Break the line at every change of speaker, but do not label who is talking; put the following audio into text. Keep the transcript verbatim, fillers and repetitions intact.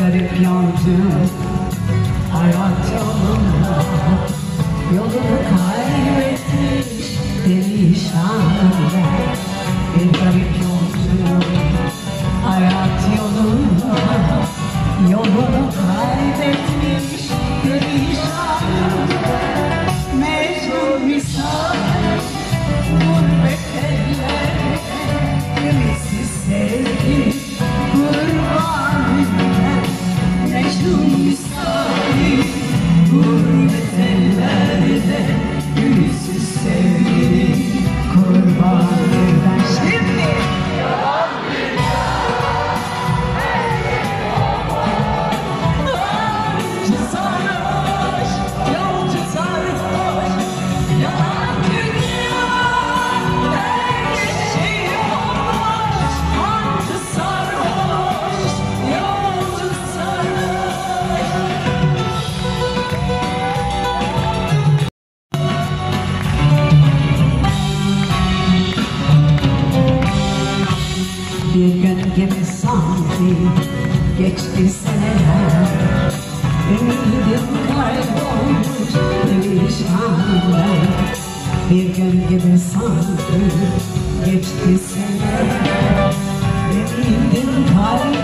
garip yolcuyum, hayat yolunda yolunu kaybetmiş perişanlar. Bir garip yolcuyum, hayat yolunda yolunu kaybetmiş perişanlar. Mecbur misafir gurbet ellerde, ümitsiz sevgi kurban eder. Mecbur misafir gurbet ellerde, ümitsiz sevgi kurban eder. Şimdi yalan dünya, her şey olmaz. Yolcu sarhoş, yolcu sarhoş, yalan dünya, her şey olmaz. Yolcu sarhoş, yolcu sarhoş. Bir gün gibi sanki geçti seneler, ümidim kaybolmuş perişanlar. Bir gün gibi sanki geçti seneler, ümidim kaybolmuş